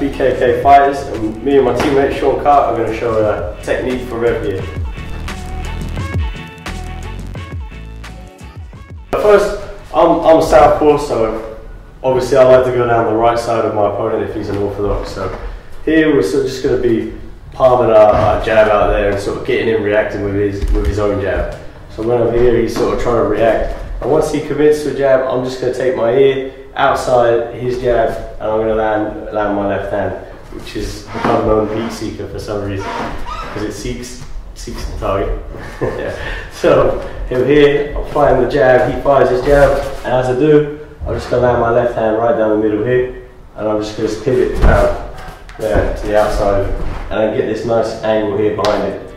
BKK Fighters, and me and my teammate Sean Carter are going to show a technique for rev gear. First, I'm Southpaw, so obviously I like to go down the right side of my opponent if he's an orthodox. So here we're sort of just going to be palming our jab out there and sort of getting him reacting with his own jab. So when I'm here, he's sort of trying to react, and once he commits to a jab, I'm just going to take my ear outside his jab, and I'm going to land my left hand, which is become known beat seeker for some reason, because it seeks the target. Yeah. So he'll hear, I'm firing the jab, he fires his jab, and as I do, I'm just going to land my left hand right down the middle here, and I'm just going to pivot out there to the outside, and I get this nice angle here behind it.